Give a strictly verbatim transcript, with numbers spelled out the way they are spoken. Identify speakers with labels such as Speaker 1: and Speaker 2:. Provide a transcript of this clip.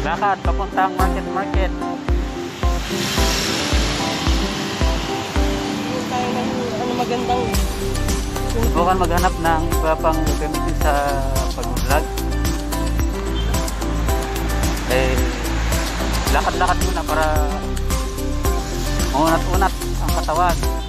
Speaker 1: Lakad papuntang market market.
Speaker 2: Tayo ng ano magandang
Speaker 1: Subukan maghanap ng iba pang gamitin sa pag-vlog. Eh, lakad-lakad muna para maunat-unat ang katawan.